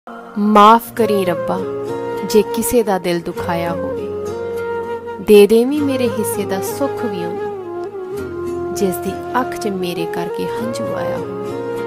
ਮਾਫ਼ ਕਰੀ ਰੱਬਾ ਜੇ ਕਿਸੇ ਦਾ ਦਿਲ ਦੁਖਾਇਆ ਹੋਵੇ, ਦੇ ਦੇਵੀਂ ਮੇਰੇ ਹਿੱਸੇ ਦਾ ਸੁੱਖ ਵੀ ਉਹਨੂੰ ਜਿਸ ਦੀ ਅੱਖ 'ਚ ਮੇਰੇ ਕਰਕੇ ਹੰਝੂ ਆਇਆ ਹੋਵੇ।